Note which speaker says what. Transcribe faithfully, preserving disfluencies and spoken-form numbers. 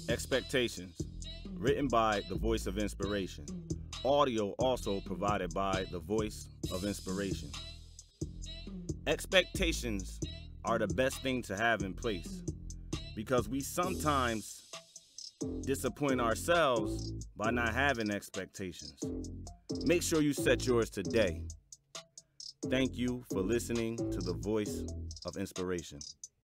Speaker 1: Expectations, written by the Voice of Inspiration. Audio also provided by the Voice of Inspiration. Expectations are the best thing to have in place because we sometimes disappoint ourselves by not having expectations. Make sure you set yours today. Thank you for listening to the Voice of Inspiration.